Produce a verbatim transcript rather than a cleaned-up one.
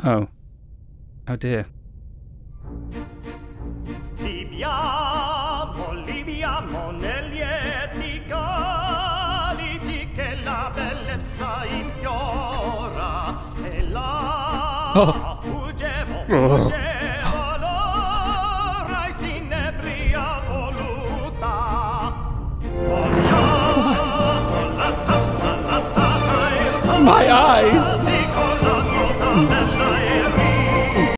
Oh. Oh dear. Viviamo, viviamo negli eti calici che la bellezza infiora e la Oh. fuggevo, fuggevo l'ora e si nebria voluta. Vogliamo la tazza, la tazza e il My eyes! fantastico la nota